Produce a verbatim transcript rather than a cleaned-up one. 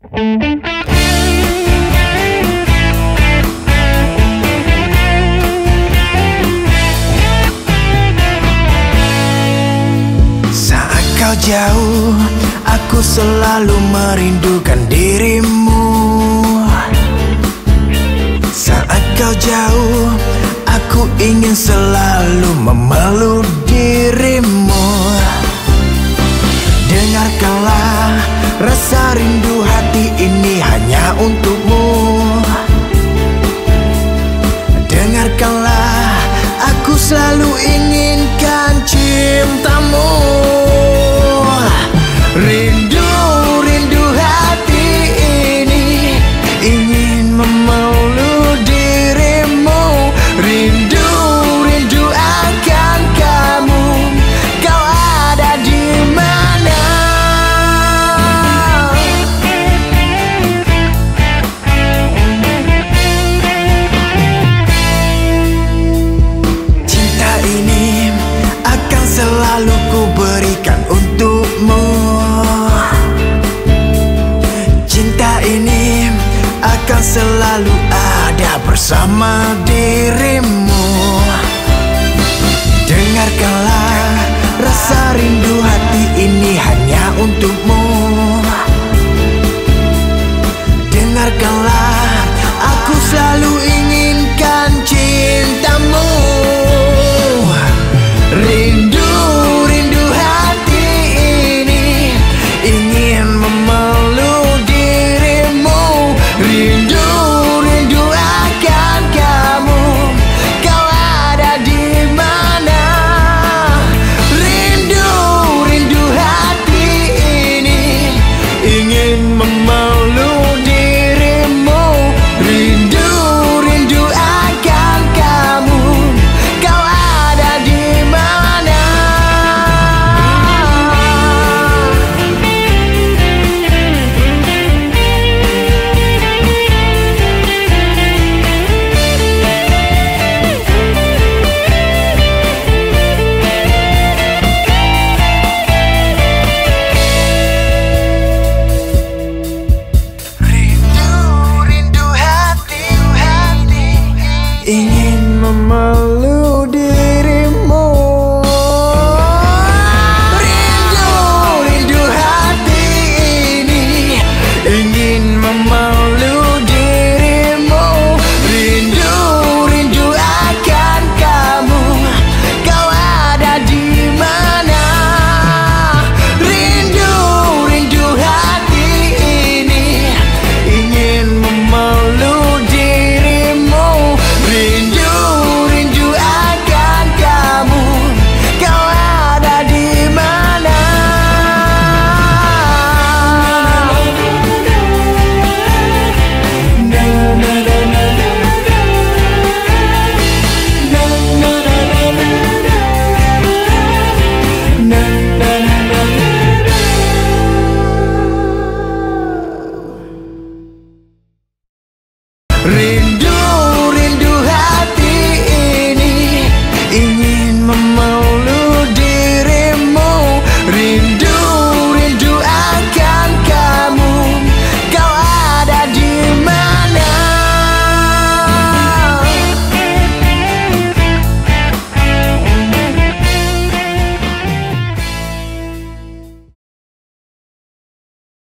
Saat kau jauh, aku selalu merindukan dirimu. Saat kau jauh, aku ingin selalu memeluk dirimu. Dengarkanlah rasa rindu hati ini hanya untukmu. Dengarkanlah, aku selalu inginkan cintamu. Rindu, rindu hati ini ingin memeluk dirimu. Rindu, rindu akan kamu. Kau ada di mana? Cinta ini akan selalu ku berikan untukmu. Cinta ini akan selalu ada bersama dirimu. Dengarkanlah rasa rindu hati ini hanya untukmu. Dengarkanlah, aku selalu inginkan cintamu. Rindu, rindu hati ini ingin memeluk dirimu. Rindu, rindu akan kamu. Kau ada di mana? Rindu, rindu hati ini ingin